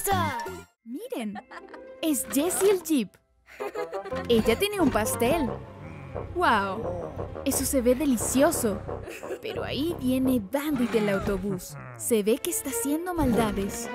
Miren, es Jessie el Jeep. Ella tiene un pastel. ¡Wow! Eso se ve delicioso. Pero ahí viene Bandit del autobús. Se ve que está haciendo maldades.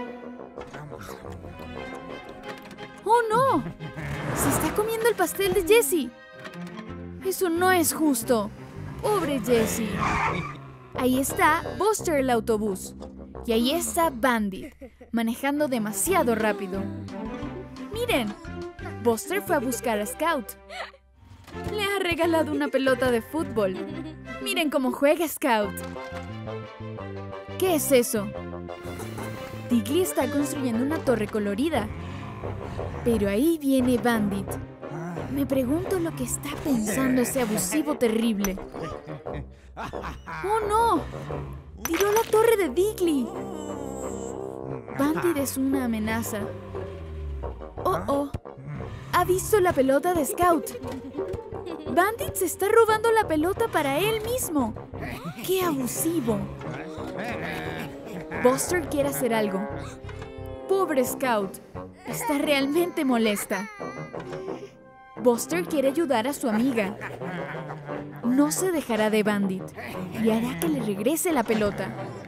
¡Oh, no! Se está comiendo el pastel de Jessie. Eso no es justo. ¡Pobre Jessie! Ahí está Buster el autobús. Y ahí está Bandit, manejando demasiado rápido. ¡Miren! Buster fue a buscar a Scout. Le ha regalado una pelota de fútbol. Miren cómo juega Scout. ¿Qué es eso? Diggly está construyendo una torre colorida. Pero ahí viene Bandit. Me pregunto lo que está pensando ese abusivo terrible. ¡Oh, no! ¡Tiró la torre de Diggly! Bandit es una amenaza. ¡Oh! Ha visto la pelota de Scout. Bandit se está robando la pelota para él mismo. ¡Qué abusivo! Buster quiere hacer algo. Pobre Scout. Está realmente molesta. Buster quiere ayudar a su amiga. No se dejará de Bandit y hará que le regrese la pelota.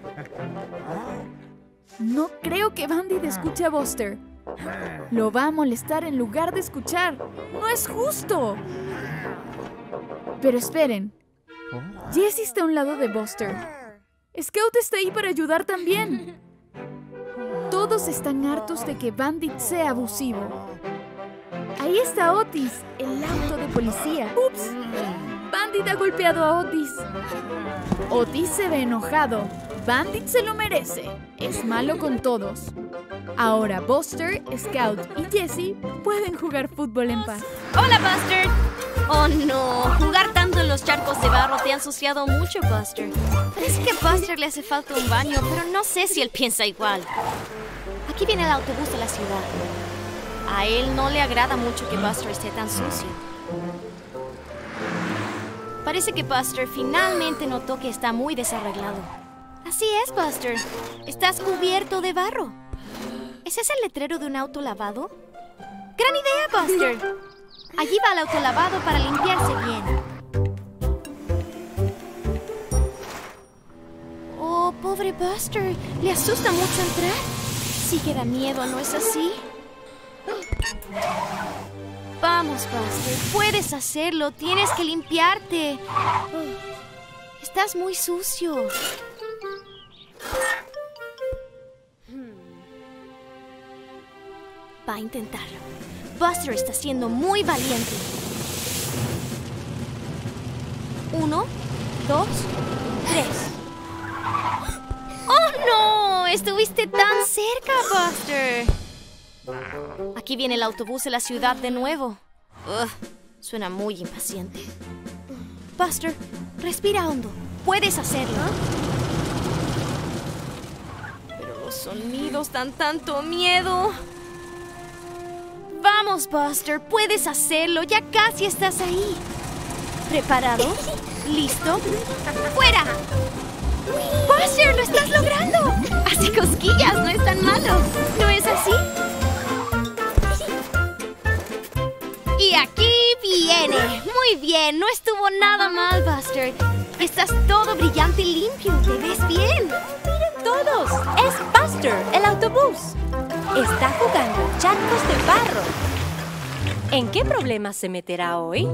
No creo que Bandit escuche a Buster. Lo va a molestar en lugar de escuchar. ¡No es justo! Pero esperen. Jessie está a un lado de Buster. Scout está ahí para ayudar también. Todos están hartos de que Bandit sea abusivo. Ahí está Otis, el auto de policía. ¡Ups! Bandit ha golpeado a Otis. Otis se ve enojado. Bandit se lo merece. Es malo con todos. Ahora Buster, Scout y Jessie pueden jugar fútbol en paz. ¡Hola, Buster! Oh, no. Jugar tanto en los charcos de barro te ha ensuciado mucho, Buster. Parece que a Buster le hace falta un baño, pero no sé si él piensa igual. Aquí viene el autobús de la ciudad. A él no le agrada mucho que Buster esté tan sucio. Parece que Buster finalmente notó que está muy desarreglado. Así es, Buster. Estás cubierto de barro. ¿Es ese el letrero de un auto lavado? ¡Gran idea, Buster! Allí va el auto lavado para limpiarse bien. Oh, pobre Buster. Le asusta mucho entrar. Sí que da miedo, ¿no es así? Vamos, Buster. Puedes hacerlo. Tienes que limpiarte. Estás muy sucio. Va a intentarlo. Buster está siendo muy valiente. 1, 2, 3. ¡Oh, no! Estuviste tan cerca, Buster. Aquí viene el autobús de la ciudad de nuevo. Suena muy impaciente. Buster, respira hondo. Puedes hacerlo. Pero los sonidos dan tanto miedo. Vamos, Buster. Puedes hacerlo. Ya casi estás ahí. ¿Preparado? ¿Listo? ¡Fuera! ¡Buster, lo estás logrando! Hace cosquillas, no es tan malo. ¿No es así? Y aquí viene. Muy bien, no estuvo nada mal, Buster. Estás todo brillante y limpio. Te ves bien. ¡Miren todos! ¡Es Buster, el autobús! Está jugando charcos de barro. ¿En qué problemas se meterá hoy?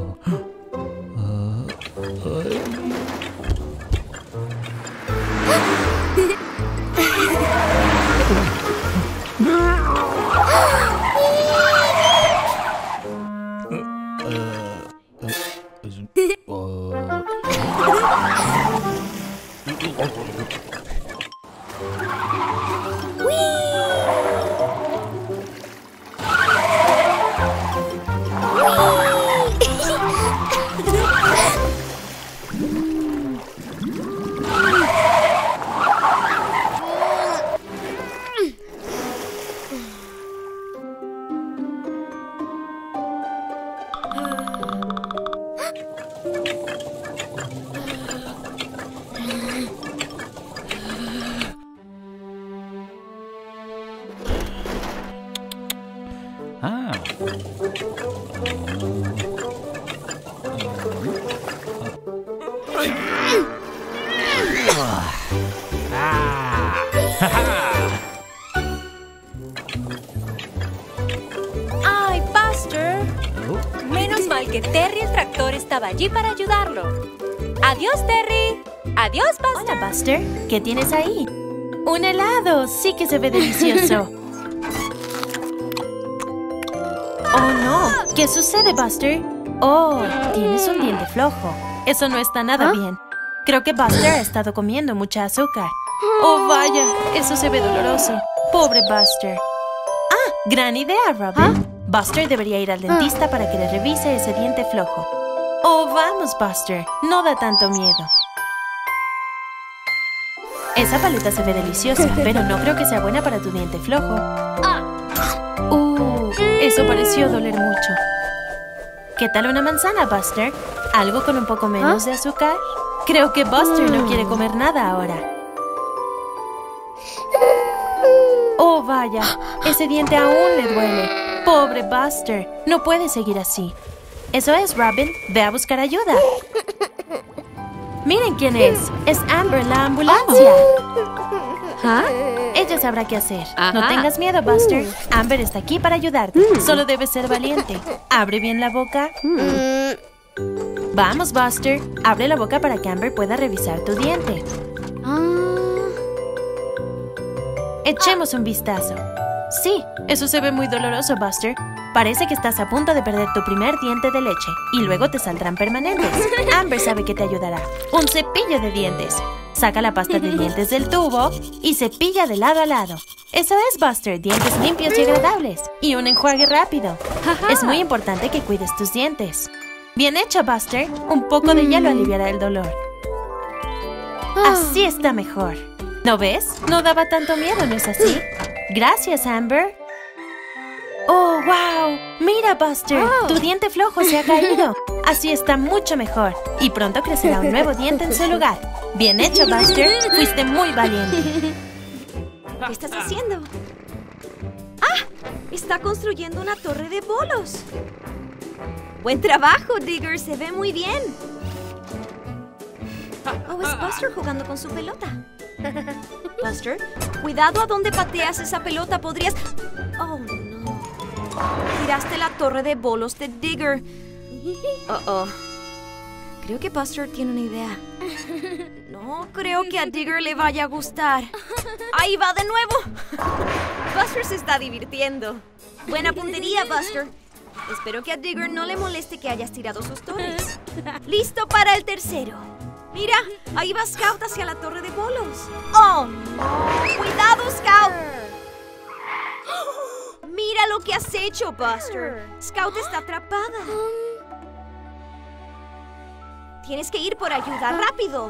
¡Ay, Buster! Menos mal que Terry el tractor estaba allí para ayudarlo. ¡Adiós, Terry! ¡Adiós, Buster! Hola, Buster. ¿Qué tienes ahí? ¡Un helado! Sí que se ve delicioso. ¡Oh, no! ¿Qué sucede, Buster? Oh, tienes un diente flojo. Eso no está nada bien. Creo que Buster ha estado comiendo mucha azúcar. ¡Oh, vaya! Eso se ve doloroso. ¡Pobre Buster! ¡Ah! ¡Gran idea, Robin! Buster debería ir al dentista para que le revise ese diente flojo. ¡Oh, vamos, Buster! No da tanto miedo. Esa paleta se ve deliciosa, pero no creo que sea buena para tu diente flojo. Eso pareció doler mucho. ¿Qué tal una manzana, Buster? ¿Algo con un poco menos de azúcar? Creo que Buster no quiere comer nada ahora. ¡Oh, vaya! Ese diente aún le duele. ¡Pobre Buster! No puede seguir así. Eso es, Robin. Ve a buscar ayuda. ¡Miren quién es! ¡Es Amber, la ambulancia! Ella sabrá qué hacer. No tengas miedo, Buster. Amber está aquí para ayudarte. Solo debes ser valiente. Abre bien la boca. Vamos, Buster. Abre la boca para que Amber pueda revisar tu diente. Echemos un vistazo. Sí, eso se ve muy doloroso, Buster. Parece que estás a punto de perder tu primer diente de leche y luego te saldrán permanentes. Amber sabe que te ayudará. Un cepillo de dientes. Saca la pasta de dientes del tubo y cepilla de lado a lado. Eso es, Buster. Dientes limpios y agradables. Y un enjuague rápido. Es muy importante que cuides tus dientes. Bien hecho, Buster. Un poco de hielo aliviará el dolor. Así está mejor. ¿No ves? No daba tanto miedo, ¿no es así? Gracias, Amber. ¡Oh, wow! ¡Mira, Buster! Tu diente flojo se ha caído. Así está mucho mejor. Y pronto crecerá un nuevo diente en su lugar. Bien hecho, Buster. Fuiste muy valiente. ¿Qué estás haciendo? ¡Ah! Está construyendo una torre de bolos. ¡Buen trabajo, Digger! Se ve muy bien. Oh, es Buster jugando con su pelota. Buster, cuidado a donde pateas esa pelota. Podrías... Oh, no. Tiraste la torre de bolos de Digger. Creo que Buster tiene una idea. No creo que a Digger le vaya a gustar. ¡Ahí va de nuevo! Buster se está divirtiendo. Buena puntería, Buster. Espero que a Digger no le moleste que hayas tirado sus torres. ¡Listo para el tercero! ¡Mira! Ahí va Scout hacia la torre de bolos. ¡Oh, no! ¡Cuidado, Scout! ¡Mira lo que has hecho, Buster! Scout está atrapada. Tienes que ir por ayuda, rápido.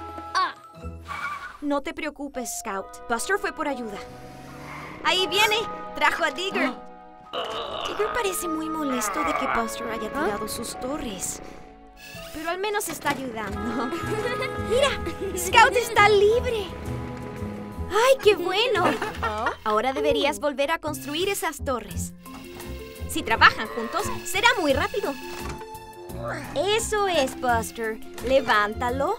No te preocupes, Scout. Buster fue por ayuda. ¡Ahí viene! Trajo a Digger. Digger parece muy molesto de que Buster haya tirado sus torres. Pero al menos está ayudando. ¡Mira! ¡Scout está libre! ¡Ay, qué bueno! Ahora deberías volver a construir esas torres. Si trabajan juntos, será muy rápido. Eso es, Buster. Levántalo.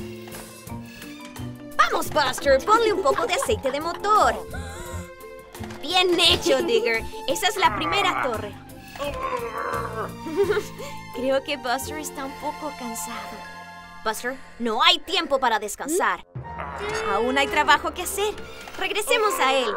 ¡Vamos, Buster! Ponle un poco de aceite de motor. ¡Bien hecho, Digger! Esa es la primera torre. Creo que Buster está un poco cansado. Buster, no hay tiempo para descansar. Aún hay trabajo que hacer. Regresemos a él.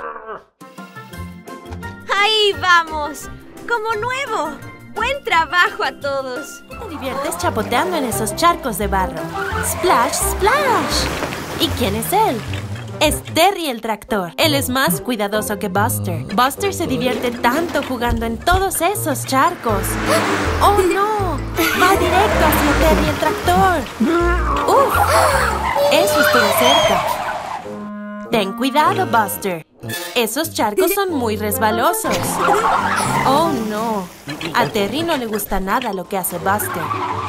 ¡Ahí vamos! ¡Como nuevo! ¡Buen trabajo a todos! Te diviertes chapoteando en esos charcos de barro. ¡Splash, splash! ¿Y quién es él? Es Terry el tractor. Él es más cuidadoso que Buster. Buster se divierte tanto jugando en todos esos charcos. ¡Oh, no! ¡Va directo hacia Terry el tractor! ¡Uf! Eso estuvo cerca. Ten cuidado, Buster. Esos charcos son muy resbalosos. ¡Oh, no! A Terry no le gusta nada lo que hace Buster.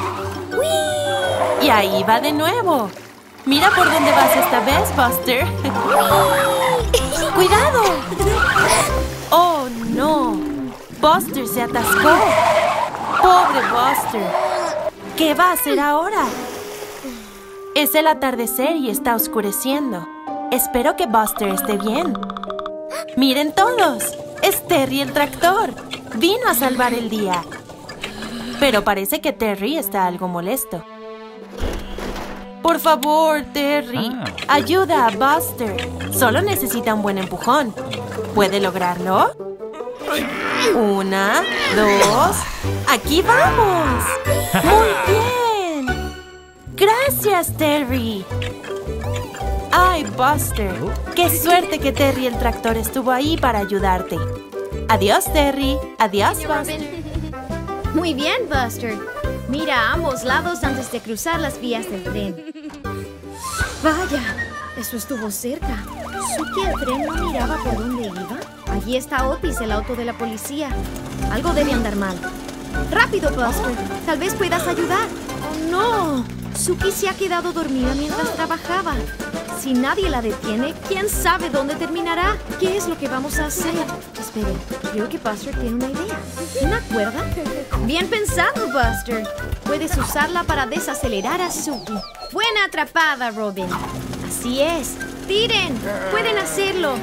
Y ahí va de nuevo. Mira por dónde vas esta vez, Buster. ¡Cuidado! ¡Oh, no! Buster se atascó. ¡Pobre Buster! ¿Qué va a hacer ahora? Es el atardecer y está oscureciendo. Espero que Buster esté bien. ¡Miren todos! ¡Es Terry el tractor! Vino a salvar el día. Pero parece que Terry está algo molesto. Por favor, Terry, ayuda a Buster. Solo necesita un buen empujón. ¿Puede lograrlo? 1, 2... ¡Aquí vamos! ¡Muy bien! ¡Gracias, Terry! ¡Ay, Buster! ¡Qué suerte que Terry el tractor estuvo ahí para ayudarte! Adiós, Terry. Adiós, Buster. Muy bien, Buster. Mira a ambos lados antes de cruzar las vías del tren. Vaya, eso estuvo cerca. ¿Suki el tren no miraba por dónde iba? Allí está Otis, el auto de la policía. Algo debe andar mal. ¡Rápido, Buster! Tal vez puedas ayudar. ¡Oh, no! Suki se ha quedado dormida mientras trabajaba. Si nadie la detiene, ¿quién sabe dónde terminará? ¿Qué es lo que vamos a hacer? Esperen, creo que Buster tiene una idea. ¿Una cuerda? Bien pensado, Buster. Puedes usarla para desacelerar a Suki. Buena atrapada, Robin. Así es. ¡Tiren! ¡Pueden hacerlo!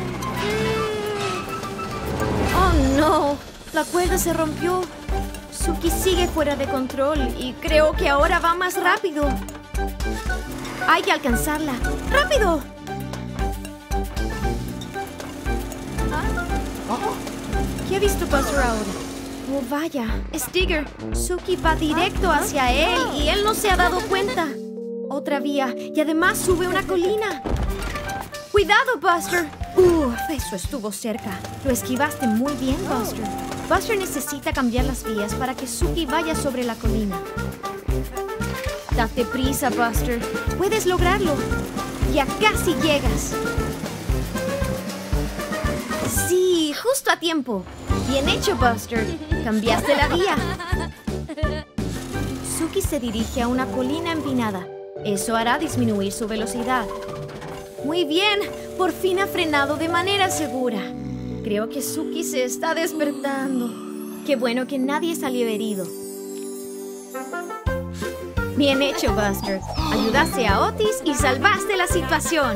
¡Oh, no! La cuerda se rompió. Suki sigue fuera de control y creo que ahora va más rápido. Hay que alcanzarla. ¡Rápido! ¿Qué ha visto Buster ahora? Oh, vaya. Es Digger. Suki va directo hacia él y él no se ha dado cuenta. Otra vía y además sube una colina. ¡Cuidado, Buster! Eso estuvo cerca. Lo esquivaste muy bien, Buster. Buster necesita cambiar las vías para que Suki vaya sobre la colina. Date prisa, Buster. Puedes lograrlo. Ya casi llegas. Sí, justo a tiempo. Bien hecho, Buster. Cambiaste la vía. Suki se dirige a una colina empinada. Eso hará disminuir su velocidad. Muy bien. Por fin ha frenado de manera segura. Creo que Suki se está despertando. Qué bueno que nadie salió herido. Bien hecho, Buster. Ayudaste a Otis y salvaste la situación.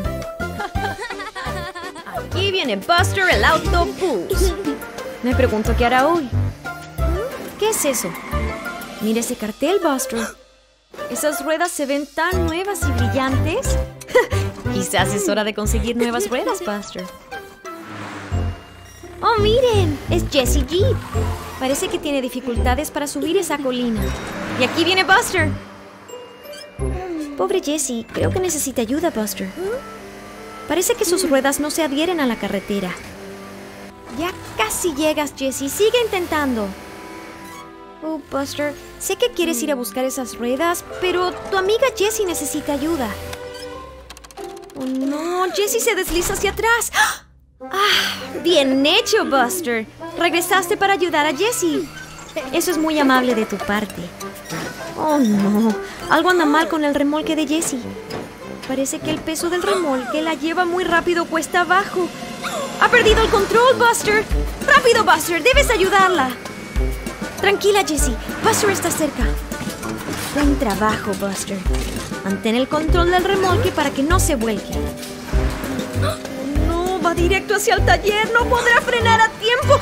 Aquí viene Buster, el autobús. Me pregunto qué hará hoy. ¿Qué es eso? Mira ese cartel, Buster. Esas ruedas se ven tan nuevas y brillantes. Quizás es hora de conseguir nuevas ruedas, Buster. ¡Oh, miren! Es Jessie Jeep. Parece que tiene dificultades para subir esa colina. Y aquí viene Buster. Pobre Jessie, creo que necesita ayuda, Buster. Parece que sus ruedas no se adhieren a la carretera. Ya casi llegas, Jessie. Sigue intentando. Oh, Buster, sé que quieres ir a buscar esas ruedas, pero tu amiga Jessie necesita ayuda. Oh, no, Jessie se desliza hacia atrás. Bien hecho, Buster. Regresaste para ayudar a Jessie. Eso es muy amable de tu parte. Oh, no. Algo anda mal con el remolque de Jessie. Parece que el peso del remolque la lleva muy rápido cuesta abajo. ¡Ha perdido el control, Buster! ¡Rápido, Buster! ¡Debes ayudarla! Tranquila, Jessie. Buster está cerca. Buen trabajo, Buster. Mantén el control del remolque para que no se vuelque. No, va directo hacia el taller. No podrá frenar a tiempo.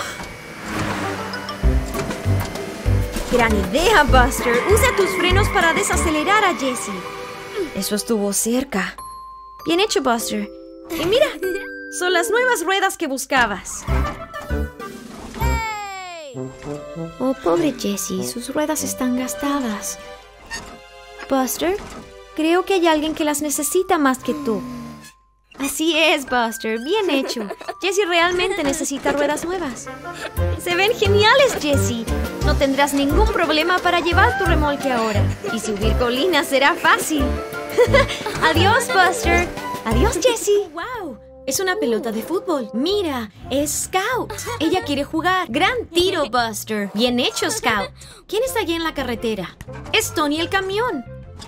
Gran idea, Buster. Usa tus frenos para desacelerar a Jessie. Eso estuvo cerca. Bien hecho, Buster. Y mira, son las nuevas ruedas que buscabas. Oh, pobre Jessie, sus ruedas están gastadas. Buster, creo que hay alguien que las necesita más que tú. Así es, Buster, bien hecho. Jessie realmente necesita ruedas nuevas. Se ven geniales, Jessie. No tendrás ningún problema para llevar tu remolque ahora. Y subir colinas será fácil. Adiós, Buster. Adiós, Jessie. ¡Wow! Es una pelota de fútbol. Mira, es Scout. Ella quiere jugar. Gran tiro, Buster. Bien hecho, Scout. ¿Quién está allí en la carretera? Es Tony el camión.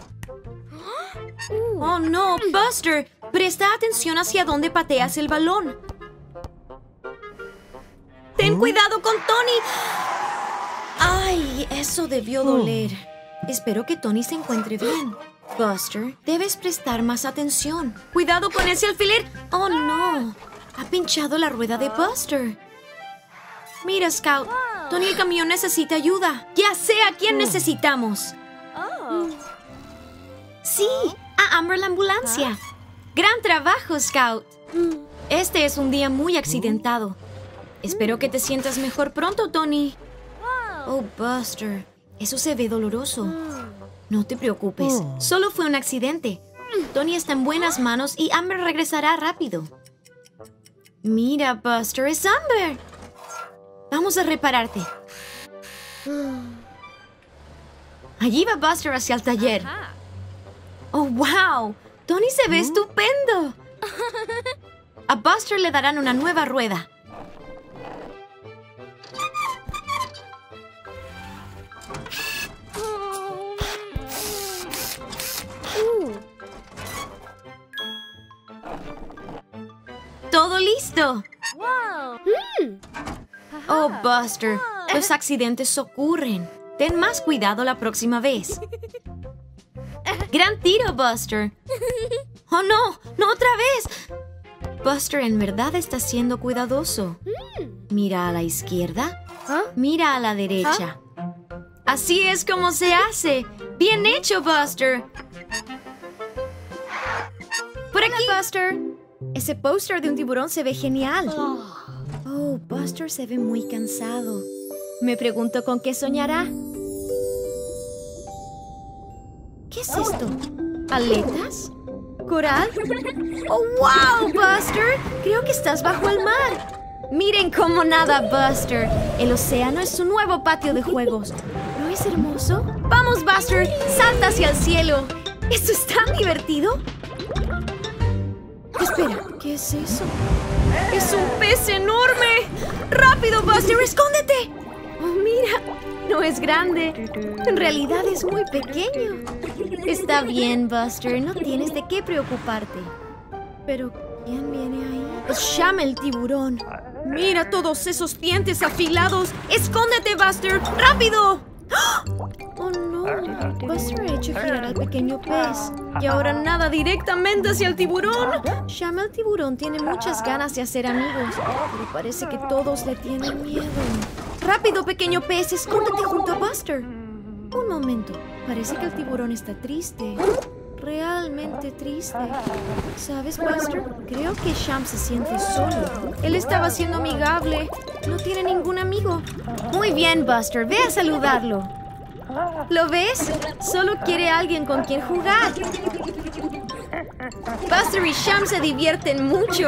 Oh, no, Buster. Presta atención hacia dónde pateas el balón. ¡Te ¡Ten cuidado con Tony! ¡Ay! Eso debió doler. Espero que Tony se encuentre bien. Buster, debes prestar más atención. ¡Cuidado con ese alfiler! ¡Oh, no! Ha pinchado la rueda de Buster. Mira, Scout. Tony el camión necesita ayuda. Ya sé a quién necesitamos. Sí, a Amber la ambulancia. Gran trabajo, Scout. Este es un día muy accidentado. Espero que te sientas mejor pronto, Tony. Oh, Buster, eso se ve doloroso. No te preocupes, solo fue un accidente. Tony está en buenas manos y Amber regresará rápido. Mira, Buster, es Amber. Vamos a repararte. Allí va Buster hacia el taller. ¡Oh, wow! Tony se ve estupendo. A Buster le darán una nueva rueda. ¡Todo listo! Oh, Buster, los accidentes ocurren. Ten más cuidado la próxima vez. ¡Gran tiro, Buster! ¡Oh, no! ¡No otra vez! Buster en verdad está siendo cuidadoso. Mira a la izquierda. Mira a la derecha. Así es como se hace. ¡Bien hecho, Buster! ¡Por aquí, Buster! Ese póster de un tiburón se ve genial. Oh, Buster se ve muy cansado. Me pregunto con qué soñará. ¿Qué es esto? ¿Aletas? ¿Coral? ¡Oh, wow, Buster! Creo que estás bajo el mar. Miren cómo nada, Buster. El océano es su nuevo patio de juegos. ¿No es hermoso? ¡Vamos, Buster! ¡Salta hacia el cielo! ¿Esto es tan divertido? Espera, ¿qué es eso? ¡Es un pez enorme! ¡Rápido, Buster! ¡Escóndete! ¡Oh, mira! No es grande. En realidad es muy pequeño. Está bien, Buster. No tienes de qué preocuparte. Pero, ¿quién viene ahí? Es Sham el tiburón. ¡Mira todos esos dientes afilados! ¡Escóndete, Buster! ¡Rápido! ¡Oh, no! Buster ha hecho girar al pequeño pez. Y ahora nada directamente hacia el tiburón. Sham el tiburón tiene muchas ganas de hacer amigos, pero parece que todos le tienen miedo. ¡Rápido, pequeño pez! ¡Escóndete junto a Buster! Un momento. Parece que el tiburón está triste. Realmente triste. ¿Sabes, Buster? Creo que Sham se siente solo. Él estaba siendo amigable. No tiene ningún amigo. Muy bien, Buster. Ve a saludarlo. ¿Lo ves? Solo quiere alguien con quien jugar. Buster y Sham se divierten mucho.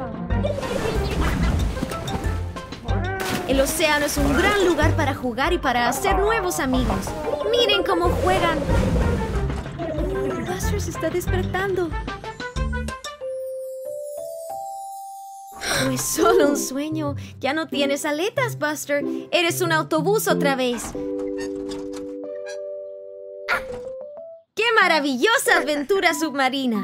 El océano es un gran lugar para jugar y para hacer nuevos amigos. ¡Miren cómo juegan! Buster se está despertando. Es solo un sueño. Ya no tienes aletas, Buster. Eres un autobús otra vez. ¡Qué maravillosa aventura submarina!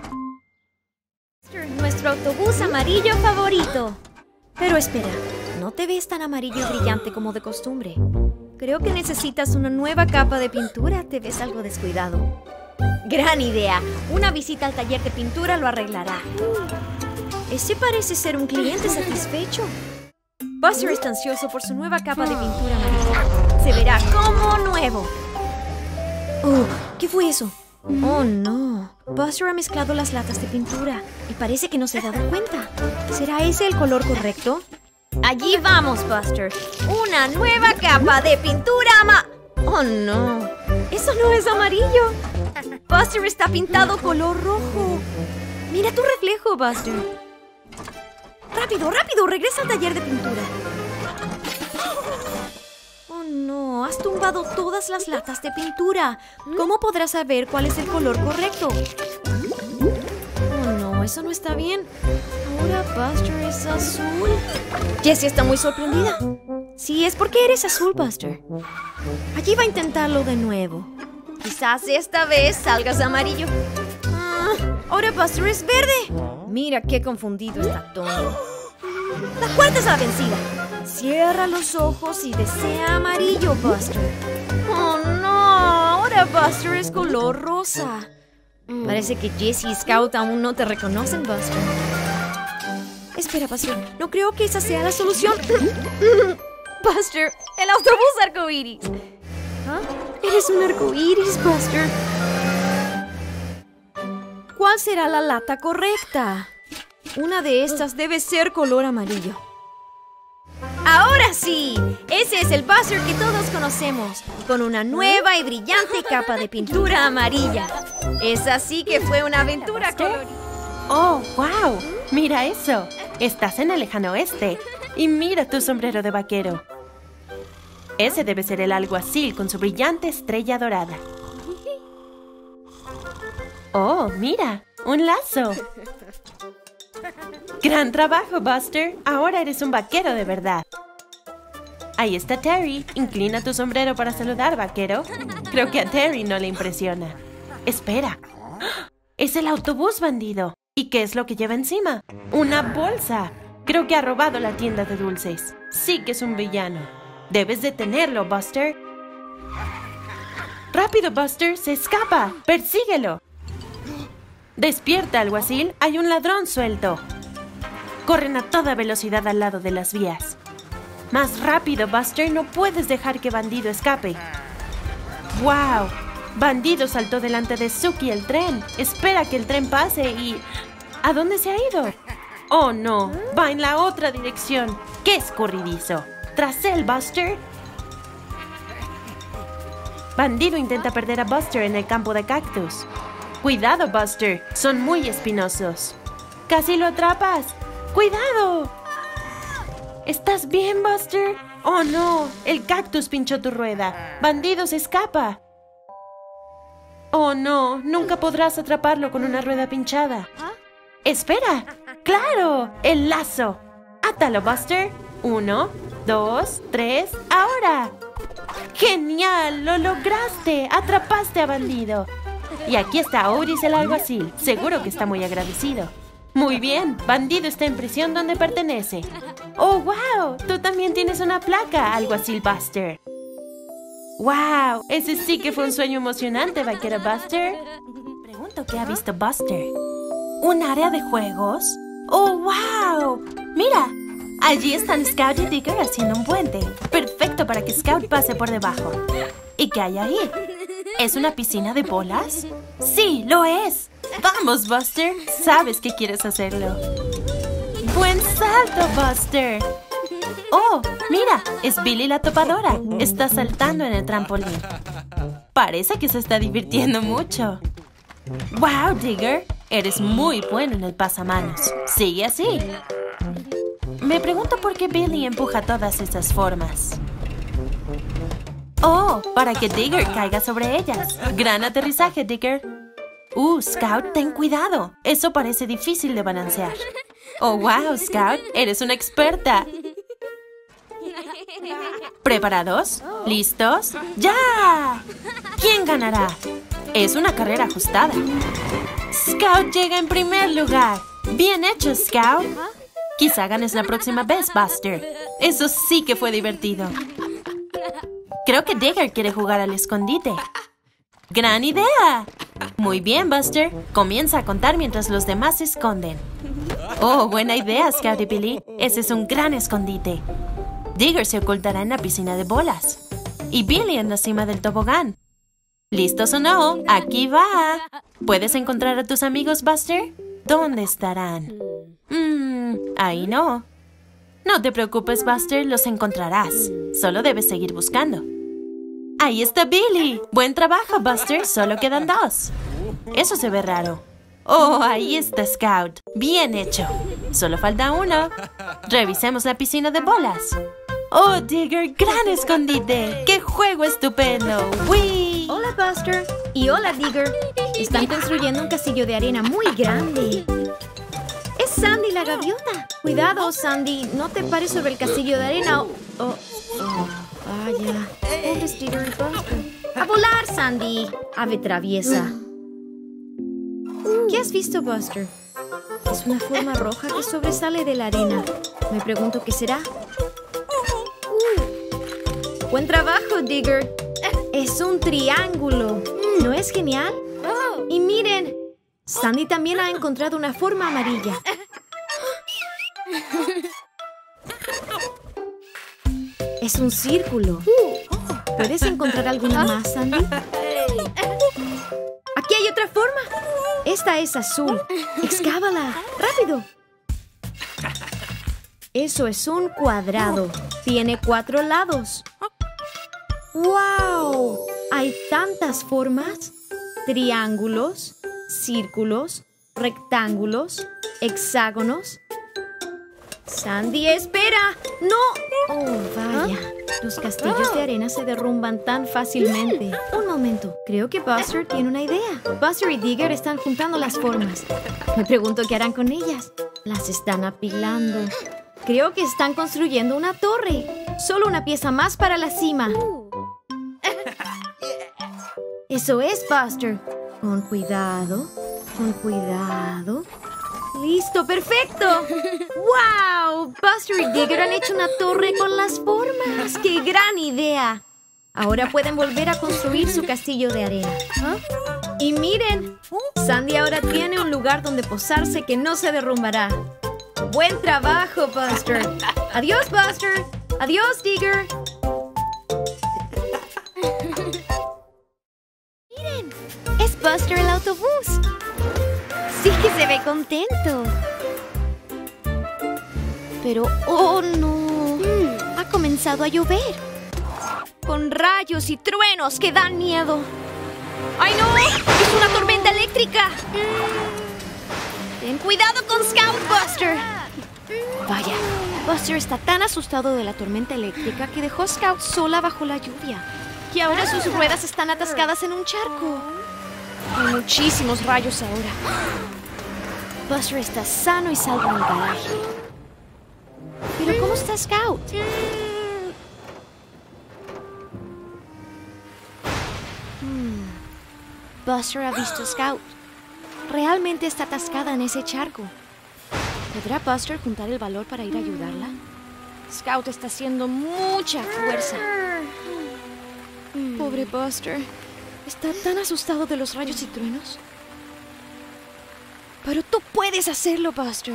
Nuestro autobús amarillo favorito. Pero espera, no te ves tan amarillo y brillante como de costumbre. Creo que necesitas una nueva capa de pintura. Te ves algo descuidado. ¡Gran idea! Una visita al taller de pintura lo arreglará. Ese parece ser un cliente satisfecho. Buster está ansioso por su nueva capa de pintura amarilla. Se verá como nuevo. Oh, ¿qué fue eso? Oh, no. Buster ha mezclado las latas de pintura y parece que no se ha dado cuenta. ¿Será ese el color correcto? Allí vamos, Buster. Una nueva capa de pintura Oh, no. Eso no es amarillo. Buster está pintado color rojo. Mira tu reflejo, Buster. ¡Rápido, rápido! Regresa al taller de pintura. Oh, no. Has tumbado todas las latas de pintura. ¿Cómo podrás saber cuál es el color correcto? Oh, no. Eso no está bien. Ahora Buster es azul. Jessie está muy sorprendida. Sí, es porque eres azul, Buster. Allí va a intentarlo de nuevo. Quizás esta vez salgas amarillo. Ahora Buster es verde. Mira qué confundido está Tony. La cuarta es la vencida. Cierra los ojos y desea amarillo, Buster. ¡Oh, no! Ahora Buster es color rosa. Parece que Jessie y Scout aún no te reconocen, Buster. Espera, Buster. No creo que esa sea la solución. Buster, el autobús arcoíris. ¿Ah? Eres un arcoíris, Buster. ¿Cuál será la lata correcta? Una de estas debe ser color amarillo. ¡Ahora sí! Ese es el Buster que todos conocemos, con una nueva y brillante capa de pintura amarilla. Esa sí que fue una aventura colorida. ¡Oh, wow! ¡Mira eso! Estás en el lejano oeste. Y mira tu sombrero de vaquero. Ese debe ser el alguacil con su brillante estrella dorada. ¡Oh, mira! ¡Un lazo! ¡Gran trabajo, Buster! Ahora eres un vaquero de verdad. Ahí está Terry. Inclina tu sombrero para saludar, vaquero. Creo que a Terry no le impresiona. Espera. ¡Es el autobús bandido! ¿Y qué es lo que lleva encima? ¡Una bolsa! Creo que ha robado la tienda de dulces. Sí que es un villano. Debes detenerlo, Buster. ¡Rápido, Buster! ¡Se escapa! ¡Persíguelo! ¡Despierta, alguacil! ¡Hay un ladrón suelto! Corren a toda velocidad al lado de las vías. ¡Más rápido, Buster! ¡No puedes dejar que Bandido escape! ¡Wow! Bandido saltó delante de Suki el tren. Espera que el tren pase y... ¿A dónde se ha ido? ¡Oh, no! Va en la otra dirección. ¡Qué escurridizo! ¡Tras él, Buster! Bandido intenta perder a Buster en el campo de cactus. ¡Cuidado, Buster! Son muy espinosos. ¡Casi lo atrapas! ¡Cuidado! ¿Estás bien, Buster? ¡Oh, no! El cactus pinchó tu rueda. ¡Bandido se escapa! ¡Oh, no! Nunca podrás atraparlo con una rueda pinchada. ¡Espera! ¡Claro! ¡El lazo! ¡Átalo, Buster! 1, 2, 3, ¡ahora! ¡Genial! ¡Lo lograste! ¡Atrapaste a Bandido! Y aquí está Otis el alguacil. Seguro que está muy agradecido. Muy bien, Bandido está en prisión donde pertenece. ¡Oh, wow! Tú también tienes una placa, alguacil Buster. ¡Wow! Ese sí que fue un sueño emocionante, vaquero Buster. Pregunto qué ha visto Buster. ¿Un área de juegos? ¡Oh, wow! ¡Mira! Allí están Scout y Digger haciendo un puente. Perfecto para que Scout pase por debajo. ¿Y qué hay ahí? ¿Es una piscina de bolas? ¡Sí, lo es! ¡Vamos, Buster! Sabes que quieres hacerlo. ¡Buen salto, Buster! ¡Oh, mira! Es Billy la topadora. Está saltando en el trampolín. Parece que se está divirtiendo mucho. ¡Wow, Digger! Eres muy bueno en el pasamanos. Sigue así. Me pregunto por qué Billy empuja todas esas formas. ¡Oh! Para que Digger caiga sobre ellas. ¡Gran aterrizaje, Digger! Scout, ten cuidado. Eso parece difícil de balancear. ¡Oh, wow, Scout! ¡Eres una experta! ¿Preparados? ¿Listos? ¡Ya! ¿Quién ganará? Es una carrera ajustada. Scout llega en primer lugar. ¡Bien hecho, Scout! Quizá ganes la próxima vez, Buster. Eso sí que fue divertido. Creo que Digger quiere jugar al escondite. ¡Gran idea! Muy bien, Buster. Comienza a contar mientras los demás se esconden. ¡Oh, buena idea, Scout y Billy! Ese es un gran escondite. Digger se ocultará en la piscina de bolas. Y Billy en la cima del tobogán. ¿Listos o no? ¡Aquí va! ¿Puedes encontrar a tus amigos, Buster? ¿Dónde estarán? Ahí no. No te preocupes, Buster, los encontrarás. Solo debes seguir buscando. ¡Ahí está Billy! ¡Buen trabajo, Buster! Solo quedan 2. Eso se ve raro. ¡Oh, ahí está Scout! ¡Bien hecho! Solo falta 1. Revisemos la piscina de bolas. ¡Oh, Digger! ¡Gran escondite! ¡Qué juego estupendo! ¡Wii! Hola, Buster. Y hola, Digger. Están construyendo un castillo de arena muy grande. ¡Es Sandy la gaviota! Cuidado, Sandy. No te pares sobre el castillo de arena. Vaya. Pobres Digger y Buster. ¡A volar, Sandy! Ave traviesa. ¿Qué has visto, Buster? Es una forma roja que sobresale de la arena. Me pregunto qué será. Buen trabajo, Digger. Es un triángulo. ¿No es genial? Y miren, Sandy también ha encontrado una forma amarilla. Es un círculo. ¿Puedes encontrar alguna más, Sandy? Aquí hay otra forma. Esta es azul. Excávala. ¡Rápido! Eso es un cuadrado. Tiene 4 lados. ¡Wow! Hay tantas formas. Triángulos, círculos, rectángulos, hexágonos. Sandy, espera. ¡No! Oh, vaya. Los castillos de arena se derrumban tan fácilmente. Un momento. Creo que Buster tiene una idea. Buster y Digger están juntando las formas. Me pregunto qué harán con ellas. Las están apilando. Creo que están construyendo una torre. Solo una pieza más para la cima. Eso es, Buster. Con cuidado. Con cuidado. ¡Listo! ¡Perfecto! ¡Wow! Buster y Digger han hecho una torre con las formas. ¡Qué gran idea! Ahora pueden volver a construir su castillo de arena. Y miren, Sandy ahora tiene un lugar donde posarse que no se derrumbará. ¡Buen trabajo, Buster! ¡Adiós, Buster! ¡Adiós, Digger! ¡Miren! ¡Es Buster el autobús! ¡Sí que se ve contento! Pero, ¡oh no! Ha comenzado a llover. Con rayos y truenos que dan miedo. ¡Ay, no! ¡Es una tormenta eléctrica! ¡Ten cuidado con Scout, Buster! Vaya, Buster está tan asustado de la tormenta eléctrica que dejó a Scout sola bajo la lluvia. Y ahora sus ruedas están atascadas en un charco. Hay muchísimos rayos ahora. Buster está sano y salvo en el garaje. ¿Pero cómo está Scout? Buster ha visto a Scout. Realmente está atascada en ese charco. ¿Podrá Buster juntar el valor para ir a ayudarla? Scout está haciendo mucha fuerza. Pobre Buster. Está tan asustado de los rayos y truenos. Pero tú puedes hacerlo, Buster.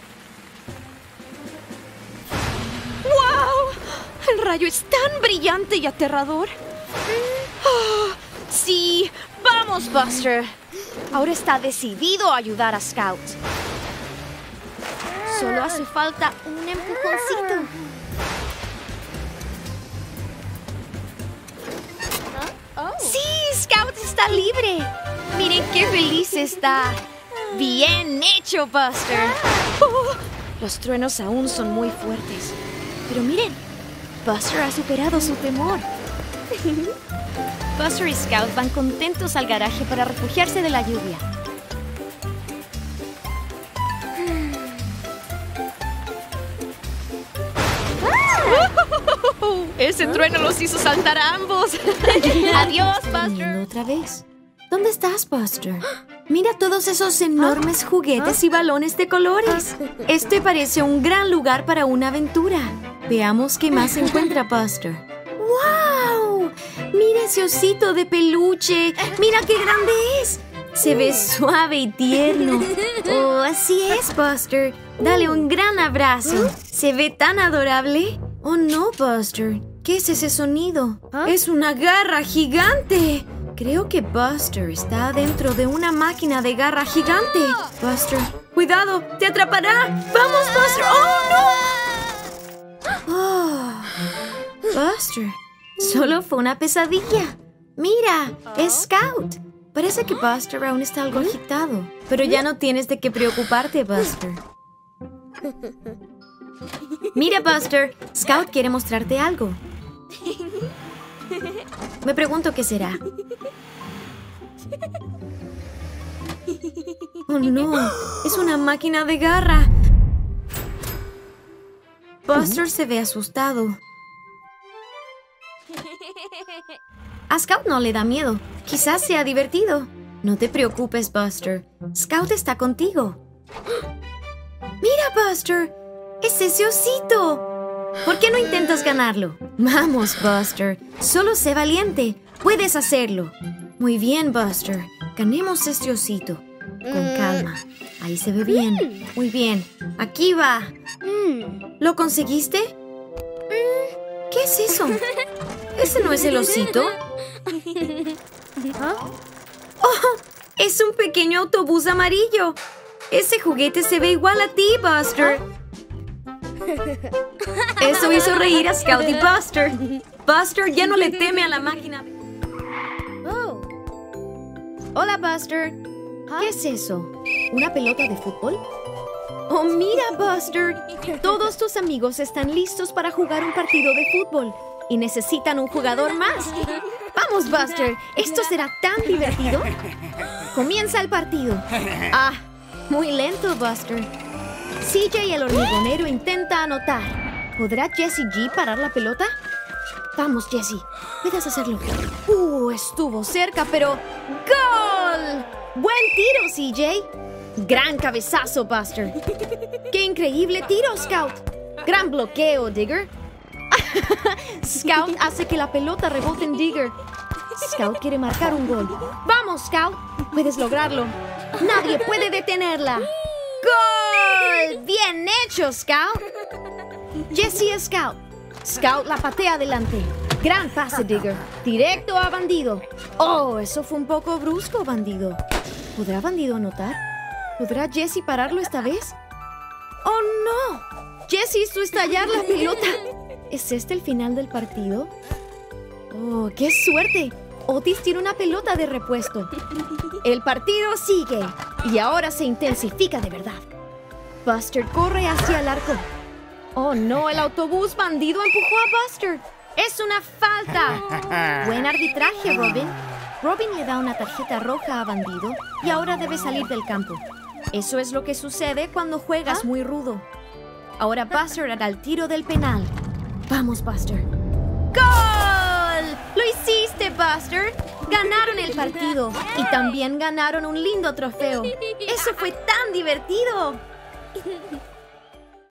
¡Wow! El rayo es tan brillante y aterrador. Oh, sí, vamos, Buster. Ahora está decidido a ayudar a Scout. Solo hace falta un empujoncito. ¡Sí! ¡Scout está libre! ¡Miren qué feliz está! ¡Bien hecho, Buster! Los truenos aún son muy fuertes. Pero miren, Buster ha superado su temor. Buster y Scout van contentos al garaje para refugiarse de la lluvia. Ese trueno los hizo saltar a ambos. Adiós, Buster. Otra vez. ¿Dónde estás, Buster? Mira todos esos enormes juguetes y balones de colores. Este parece un gran lugar para una aventura. Veamos qué más encuentra Buster. ¡Wow! Mira ese osito de peluche. ¡Mira qué grande es! Se ve suave y tierno. Oh, así es, Buster. Dale un gran abrazo. Se ve tan adorable. Oh, no, Buster. ¿Qué es ese sonido? ¡Es una garra gigante! Creo que Buster está dentro de una máquina de garra gigante. Buster, cuidado, te atrapará. ¡Vamos, Buster! ¡Oh, no! Oh, Buster, solo fue una pesadilla. Mira, es Scout. Parece que Buster aún está algo agitado. Pero ya no tienes de qué preocuparte, Buster. Mira, Buster, Scout quiere mostrarte algo. Me pregunto qué será. Oh, no, es una máquina de garra. Buster se ve asustado. A Scout no le da miedo. Quizás sea divertido. No te preocupes, Buster. Scout está contigo. ¡Mira, Buster! ¡Es ese osito! ¿Por qué no intentas ganarlo? Vamos, Buster. Solo sé valiente. Puedes hacerlo. Muy bien, Buster. Ganemos este osito. Con calma. Ahí se ve bien. Muy bien. Aquí va. ¿Lo conseguiste? ¿Qué es eso? ¿Ese no es el osito? ¡Oh! ¡Es un pequeño autobús amarillo! Ese juguete se ve igual a ti, Buster. Eso hizo reír a Scout y Buster. Buster ya no le teme a la máquina. Oh. Hola, Buster. ¿Qué es eso? ¿Una pelota de fútbol? Oh, mira, Buster. Todos tus amigos están listos para jugar un partido de fútbol y necesitan un jugador más. Vamos, Buster. Esto será tan divertido. Comienza el partido. Ah, muy lento, Buster. CJ el hormigonero intenta anotar. ¿Podrá Jessie G parar la pelota? Vamos, Jessie. Puedes hacerlo. Estuvo cerca, pero... ¡Gol! ¡Buen tiro, CJ! Gran cabezazo, Buster. ¡Qué increíble tiro, Scout! Gran bloqueo, Digger. Scout hace que la pelota rebote en Digger. Scout quiere marcar un gol. ¡Vamos, Scout! Puedes lograrlo. Nadie puede detenerla. ¡Gol! ¡Bien hecho, Scout! Jessie es Scout. Scout la patea adelante. Gran pase, Digger. Directo a Bandido. Oh, eso fue un poco brusco, Bandido. ¿Podrá Bandido anotar? ¿Podrá Jessie pararlo esta vez? ¡Oh, no! Jessie hizo estallar la pelota. ¿Es este el final del partido? ¡Oh, qué suerte! Otis tiene una pelota de repuesto. El partido sigue. Y ahora se intensifica de verdad. Buster corre hacia el arco. ¡Oh, no! El autobús Bandido empujó a Buster. ¡Es una falta! Buen arbitraje, Robin. Robin le da una tarjeta roja a Bandido y ahora debe salir del campo. Eso es lo que sucede cuando juegas muy rudo. Ahora Buster hará el tiro del penal. ¡Vamos, Buster! ¡Gol! ¡Lo hiciste, Buster! Ganaron el partido y también ganaron un lindo trofeo. ¡Eso fue tan divertido!